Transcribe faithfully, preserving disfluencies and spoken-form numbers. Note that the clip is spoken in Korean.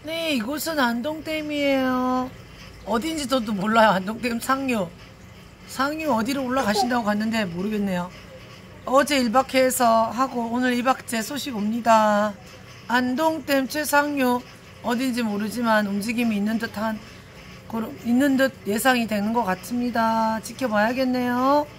네, 이곳은 안동댐이에요. 어딘지 저도 몰라요. 안동댐 상류. 상류 어디로 올라가신다고 갔는데 모르겠네요. 어제 일 박해에서 하고 오늘 이 박째 소식 옵니다. 안동댐 최상류 어딘지 모르지만 움직임이 있는 듯한 있는 듯 예상이 되는 것 같습니다. 지켜봐야겠네요.